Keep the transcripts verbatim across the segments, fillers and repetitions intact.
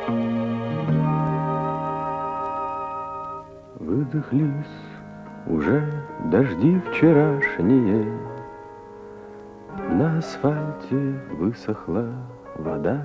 Выдохлись уже дожди вчерашние, на асфальте высохла вода.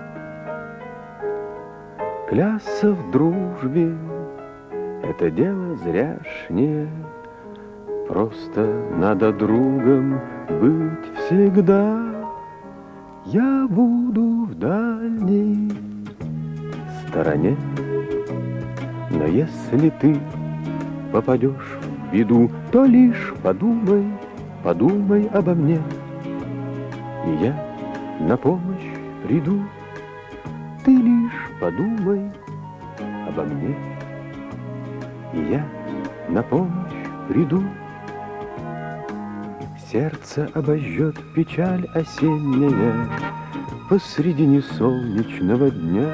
Клясться в дружбе — это дело зряшнее, просто надо другом быть всегда. Я буду в дальней стороне, но если ты попадешь в беду, то лишь подумай, подумай обо мне, и я на помощь приду. Ты лишь подумай обо мне, и я на помощь приду. Сердце обожжет печаль осенняя посредине солнечного дня.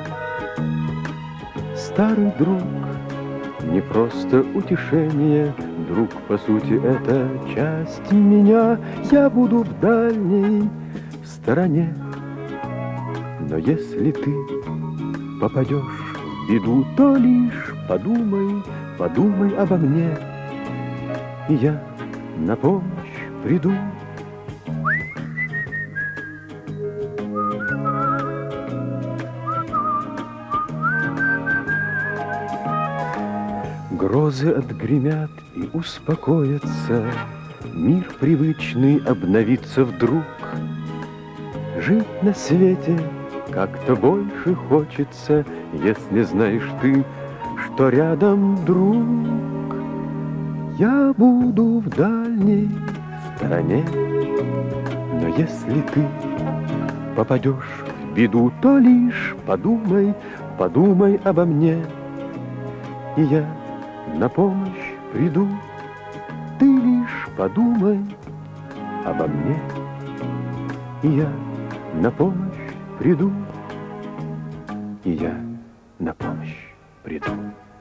Старый друг, не просто утешение, друг, по сути, это часть меня. Я буду в дальней стороне, но если ты попадешь в беду, то лишь подумай, подумай обо мне, и я на помощь приду. Грозы отгремят и успокоятся, мир привычный обновится вдруг. Жить на свете как-то больше хочется, если знаешь ты, что рядом друг. Я буду в дальней стороне, но если ты попадешь в беду, то лишь подумай, подумай обо мне, и я на помощь приду. Ты лишь подумай обо мне, и я на помощь приду, и я на помощь приду.